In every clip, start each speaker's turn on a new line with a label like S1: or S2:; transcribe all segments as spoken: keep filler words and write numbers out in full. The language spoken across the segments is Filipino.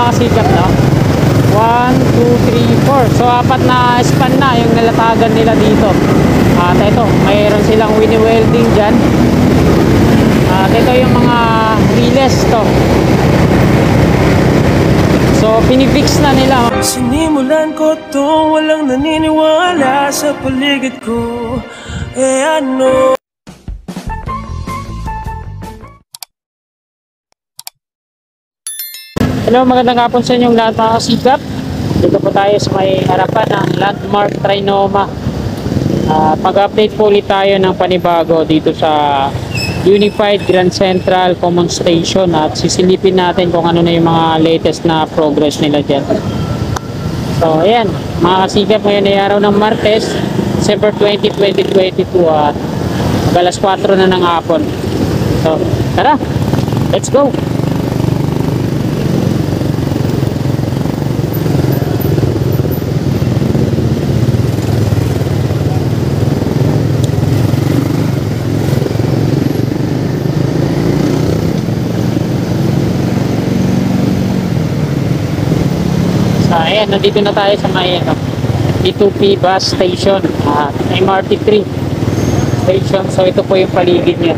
S1: kasikap, no? one, two, three, four. So apat na span na yung nalatagan nila dito. At ito, mayroon silang winnie welding dyan. At ito yung mga RUEL'S to. So pinifix na nila.
S2: Sinimulan ko to, walang naniniwala sa paligid ko. Eh ano?
S1: Hello, magandang hapon sa inyong lahat mga kasikap. Dito po tayo sa may harapan ng landmark Trinoma. Uh, Pag-update po ulit tayo ng panibago dito sa Unified Grand Central Common Station at sisilipin natin kung ano na yung mga latest na progress nila dyan. So ayan mga kasikap, ngayon ay araw ng Martes, December twentieth, twenty twenty-two at alas kwatro na ng hapon. So tara, let's go! Ayan, nandito na tayo sa may ano, D two P bus station at M R T three station. So ito po yung paligid niya.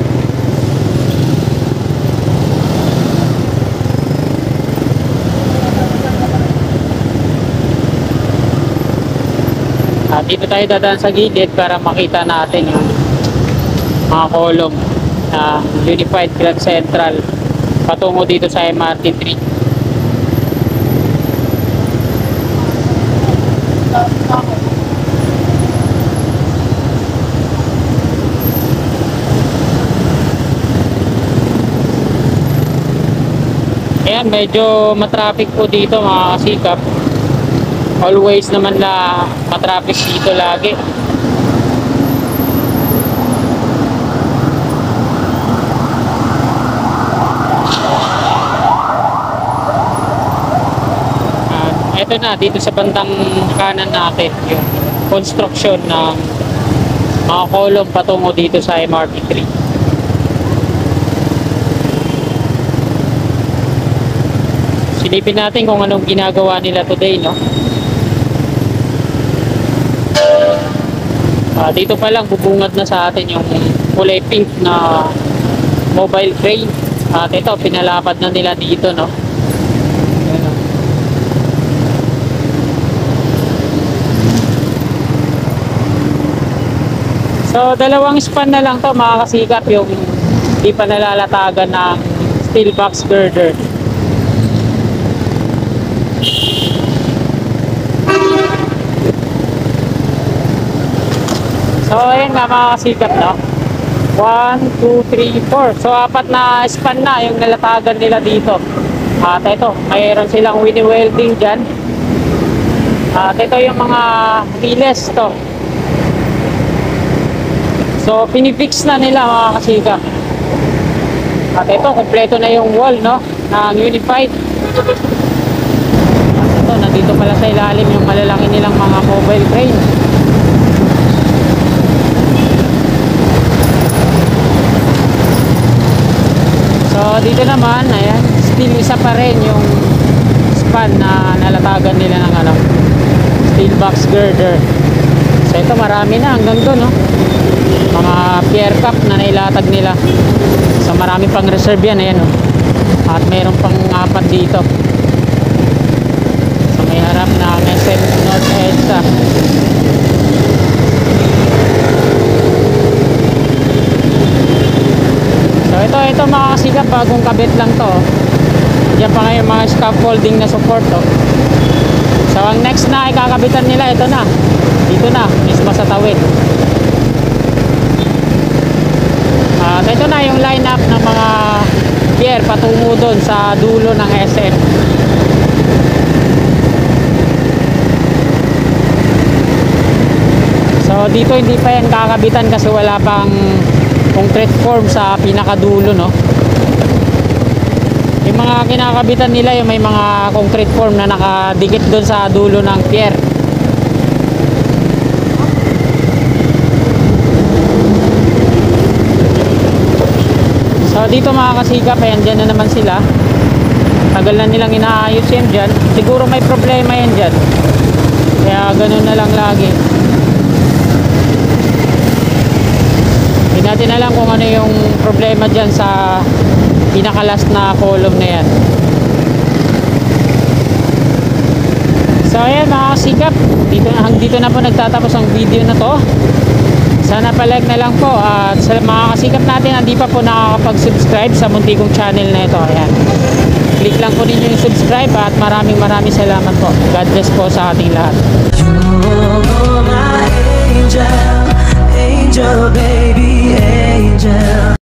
S1: At dito tayo dadaan sa gilid para makita natin yung mga kolong na Unified Grand Central patungo dito sa M R T three. Ayan, medyo matraffic po dito mga kasikap. Always naman na matraffic dito lagi. At eto na, dito sa bandang kanan natin yung construction ng mga kolong patungo dito sa M R T three. Silipin natin kung anong ginagawa nila today, no? Uh, dito pa lang bubungad na sa atin yung kulay pink na mobile crane. At ito, pinalapad na nila dito, no? Ayan. So, dalawang span na lang to mga kasikap, yung di pa nalalatagan ng steel box girder. So ayan nga mga kasikap, no? one, two, three, four. So apat na span na yung nalatagan nila dito. At ito, mayroon silang winnie welding dyan. At ito yung mga RUEL'S to. So pinifix na nila mga kasikap. At ito, kompleto na yung wall, no? Ng Unified. At ito, nandito pala sa ilalim yung malalaki nilang mga mobile crane. So dito naman, ayan, still isa pa rin yung span na nalatagan nila ng ano, steel box girder. So ito marami na hanggang doon, no? Mga pier cap na nailatag nila. So marami pang reserve yan, ayan, no? At mayroon pang apat dito. So may harap na S M North EDSA. So ito, ito mga kasikap, bagong kabit lang to. Diyan pa ngayon mga scaffolding na support to. So ang next na ikakabitan nila, ito na. Dito na, mismo sa tawid. At uh, ito na yung lineup ng mga pier patungo doon sa dulo ng S M. So dito hindi pa yan kakabitan kasi wala pang concrete form sa pinakadulo, no? Yung mga kinakabitan nila yung may mga concrete form na nakadikit doon sa dulo ng pier. So dito mga kasikap, ayan, dyan na naman sila. Tagal na nilang inaayos yan dyan. Siguro may problema yan dyan. Kaya ganun na lang lagi. Hindi natin alam kung ano yung problema dyan sa pinakalas na column na yan. So ayan mga kasikap, dito, dito na po nagtatapos ang video na to. Sana palike na lang po. At sa mga kasikap natin, hindi pa po nakakapag-subscribe sa munti kong channel na ito. Ayan. Click lang po ninyo yung subscribe at maraming maraming salamat po. God bless po sa ating lahat.
S2: You're my angel, angel baby, angel.